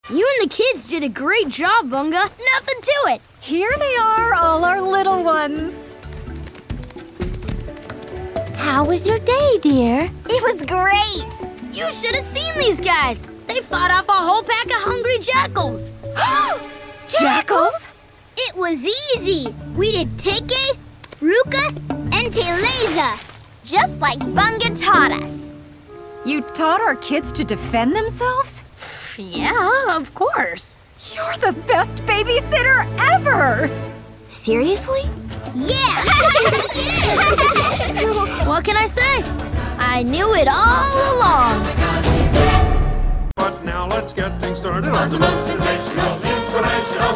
You and the kids did a great job, Bunga. Nothing to it. Here they are, all our little ones. How was your day, dear? It was great. You should have seen these guys. They fought off a whole pack of hungry jackals. Jackals? It was easy. We did Teke, Ruka, and Teleza. Just like Bunga taught us. You taught our kids to defend themselves? Yeah, of course. You're the best babysitter ever! Seriously? Yeah! What can I say? I knew it all along. But now let's get things started on the most sensational, inspirational